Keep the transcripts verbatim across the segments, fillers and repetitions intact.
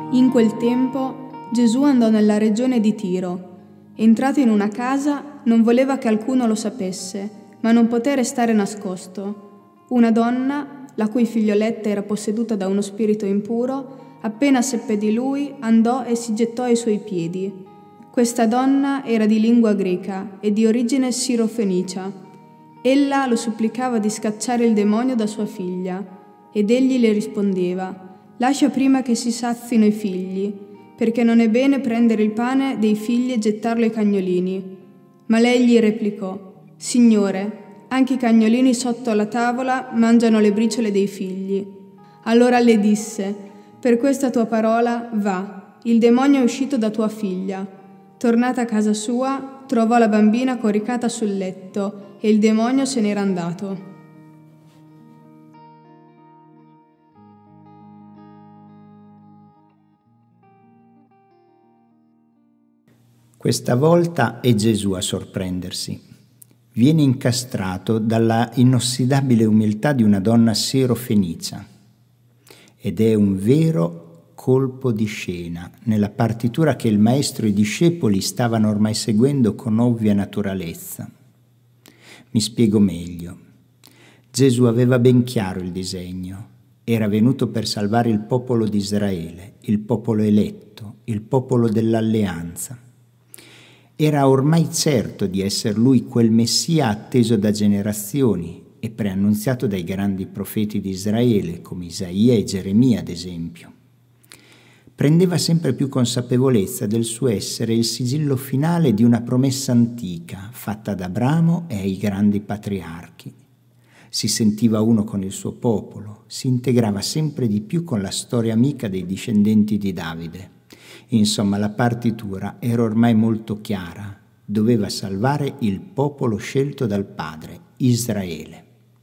In quel tempo Gesù andò nella regione di Tiro. Entrato in una casa, non voleva che alcuno lo sapesse, ma non poté restare nascosto. Una donna, la cui figlioletta era posseduta da uno spirito impuro, appena seppe di lui, andò e si gettò ai suoi piedi. Questa donna era di lingua greca e di origine sirofenicia. Ella lo supplicava di scacciare il demonio da sua figlia, ed egli le rispondeva: «Lascia prima che si sazino i figli, perché non è bene prendere il pane dei figli e gettarlo ai cagnolini». Ma lei gli replicò: «Signore, anche i cagnolini sotto la tavola mangiano le briciole dei figli». Allora le disse: «Per questa tua parola, va, il demonio è uscito da tua figlia». Tornata a casa sua, trovò la bambina coricata sul letto e il demonio se n'era andato. Questa volta è Gesù a sorprendersi. Viene incastrato dalla inossidabile umiltà di una donna sirofenicia ed è un vero colpo di scena nella partitura che il maestro e i discepoli stavano ormai seguendo con ovvia naturalezza. Mi spiego meglio. Gesù aveva ben chiaro il disegno. Era venuto per salvare il popolo di Israele, il popolo eletto, il popolo dell'alleanza. Era ormai certo di essere lui quel Messia atteso da generazioni e preannunziato dai grandi profeti di Israele, come Isaia e Geremia ad esempio. Prendeva sempre più consapevolezza del suo essere il sigillo finale di una promessa antica fatta ad Abramo e ai grandi patriarchi. Si sentiva uno con il suo popolo, si integrava sempre di più con la storia amica dei discendenti di Davide. Insomma, la partitura era ormai molto chiara, doveva salvare il popolo scelto dal Padre, Israele.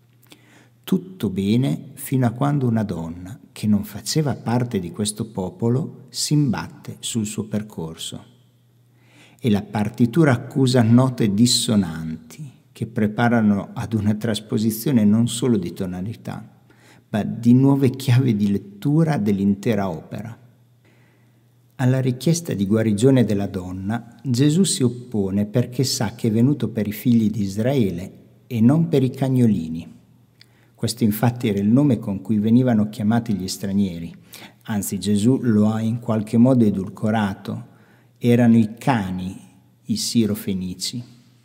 Tutto bene fino a quando una donna, che non faceva parte di questo popolo, si imbatte sul suo percorso. E la partitura accusa note dissonanti che preparano ad una trasposizione non solo di tonalità, ma di nuove chiavi di lettura dell'intera opera. Alla richiesta di guarigione della donna, Gesù si oppone perché sa che è venuto per i figli di Israele e non per i cagnolini. Questo infatti era il nome con cui venivano chiamati gli stranieri. Anzi, Gesù lo ha in qualche modo edulcorato. Erano i cani, i sirofenici.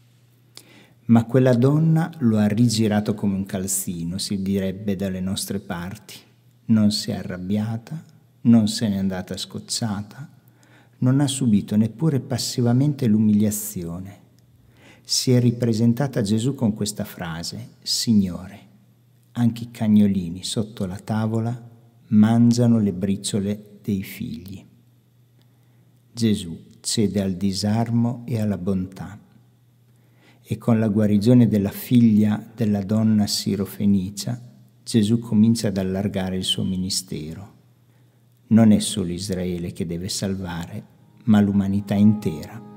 Ma quella donna lo ha rigirato come un calzino, si direbbe dalle nostre parti. Non si è arrabbiata, non se n'è andata scocciata, non ha subito neppure passivamente l'umiliazione. Si è ripresentata a Gesù con questa frase: Signore, anche i cagnolini sotto la tavola mangiano le briciole dei figli. Gesù cede al disarmo e alla bontà e con la guarigione della figlia della donna sirofenicia Gesù comincia ad allargare il suo ministero. Non è solo Israele che deve salvare, ma l'umanità intera.